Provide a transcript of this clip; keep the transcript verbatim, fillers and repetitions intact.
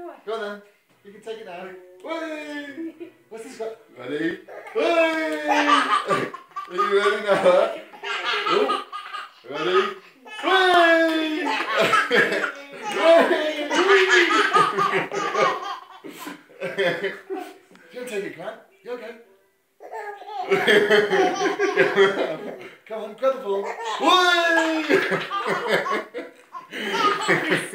Go on then. You can take it now. Whee! What's this got? Ready? Whee! Are you ready now? Oh. Ready? Whee! Whee! You don't take it, Grant. You okay? Come on, grab the ball. Whee!